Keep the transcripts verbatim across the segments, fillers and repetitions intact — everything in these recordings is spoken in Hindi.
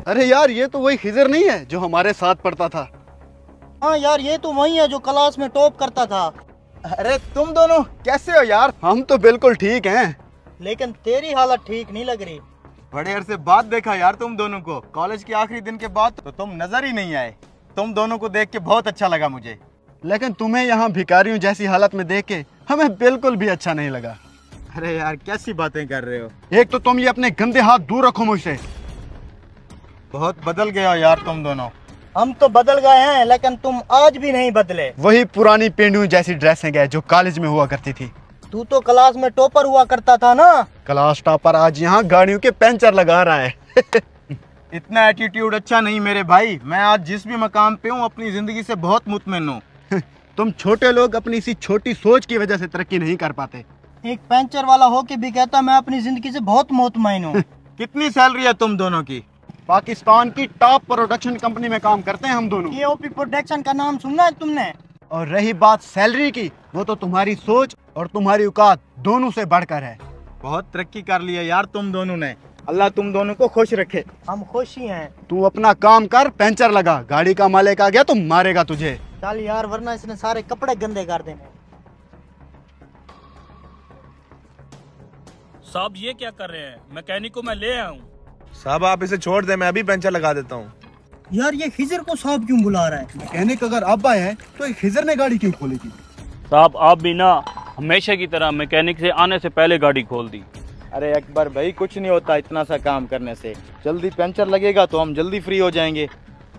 अरे यार ये तो वही खिजर नहीं है जो हमारे साथ पढ़ता था। हाँ यार ये तो वही है जो क्लास में टॉप करता था। अरे तुम दोनों कैसे हो यार? हम तो बिल्कुल ठीक हैं। लेकिन तेरी हालत ठीक नहीं लग रही। बड़े अरसे बाद देखा यार तुम दोनों को। कॉलेज के आखिरी दिन के बाद तो तुम नजर ही नहीं आए। तुम दोनों को देख के बहुत अच्छा लगा मुझे। लेकिन तुम्हें यहाँ भिखारियों जैसी हालत में देख के हमें बिल्कुल भी अच्छा नहीं लगा। अरे यार कैसी बातें कर रहे हो? एक तो तुम ये अपने गंदे हाथ दूर रखो मुझसे। बहुत बदल गए हो यार तुम दोनों। हम तो बदल गए हैं लेकिन तुम आज भी नहीं बदले। वही पुरानी पेंडुओं जैसी ड्रेसें गए जो कॉलेज में हुआ करती थी। तू तो क्लास में टॉपर हुआ करता था ना। क्लास टॉपर आज यहाँ गाड़ियों के पंचर लगा रहा है। इतना एटीट्यूड अच्छा नहीं मेरे भाई। मैं आज जिस भी मकाम पे हूँ अपनी जिंदगी से बहुत मुतमईन हूँ। तुम छोटे लोग अपनी इसी छोटी सोच की वजह से तरक्की नहीं कर पाते। एक पंचर वाला होके भी कहता मैं अपनी जिंदगी से बहुत मुतमईन हूँ। कितनी सैलरी है तुम दोनों की? पाकिस्तान की टॉप प्रोडक्शन कंपनी में काम करते हैं हम दोनों। केओपी प्रोडक्शन का नाम सुना है तुमने? और रही बात सैलरी की, वो तो तुम्हारी सोच और तुम्हारी औकात दोनों से बढ़कर है। बहुत तरक्की कर लिया यार तुम दोनों ने। अल्लाह तुम दोनों को खुश रखे। हम खुश ही हैं। तू अपना काम कर, पंचर लगा। गाड़ी का मालिक आ गया तो मारेगा तुझे। चल यार वरना इसने सारे कपड़े गंदे कर देने। साहब ये क्या कर रहे हैं? मैकेनिक को मैं ले आया हूँ। साहब आप इसे छोड़ दे, मैं अभी पंचर लगा देता हूँ। यार ये खिजर को साहब क्यों बुला रहा है? मैकेनिक अगर अब आए हैं तो एक खिजर ने गाड़ी क्यों खोली थी? साहब आप भी ना हमेशा की तरह मैकेनिक से आने से पहले गाड़ी खोल दी। अरे अकबर भाई कुछ नहीं होता इतना सा काम करने से। जल्दी पंचर लगेगा तो हम जल्दी फ्री हो जाएंगे।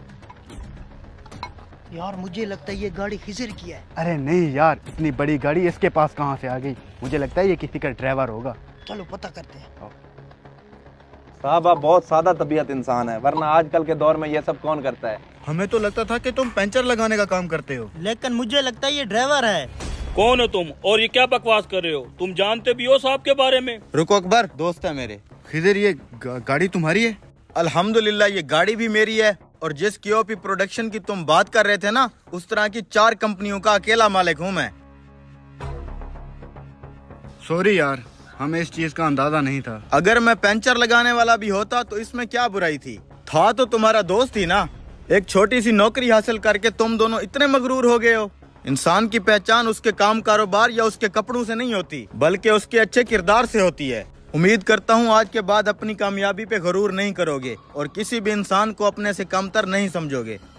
यार मुझे लगता है ये गाड़ी खिजर की है। अरे नहीं यार, इतनी बड़ी गाड़ी इसके पास कहाँ से आ गई? मुझे लगता है ये किसी का ड्राइवर होगा। चलो पता करते हैं। साहब आप बहुत सादा तबीयत इंसान है, वरना आजकल के दौर में ये सब कौन करता है? हमें तो लगता था कि तुम पंचर लगाने का काम करते हो। लेकिन मुझे लगता है ये ड्राइवर है। कौन हो तुम और ये क्या बकवास कर रहे हो? तुम जानते भी हो साहब के बारे में? रुको अकबर, दोस्त है मेरे। खिजर ये गा, गाड़ी तुम्हारी है? अल्हम्दुलिल्लाह ये गाड़ी भी मेरी है। और जिस केओपी प्रोडक्शन की तुम बात कर रहे थे ना, उस तरह की चार कंपनियों का अकेला मालिक हूँ मैं। सॉरी यार, हमें इस चीज का अंदाजा नहीं था। अगर मैं पंचर लगाने वाला भी होता तो इसमें क्या बुराई थी? था तो तुम्हारा दोस्त ही ना। एक छोटी सी नौकरी हासिल करके तुम दोनों इतने मगरूर हो गए हो। इंसान की पहचान उसके काम कारोबार या उसके कपड़ों से नहीं होती, बल्कि उसके अच्छे किरदार से होती है। उम्मीद करता हूँ आज के बाद अपनी कामयाबी पे गरूर नहीं करोगे और किसी भी इंसान को अपने से कमतर नहीं समझोगे।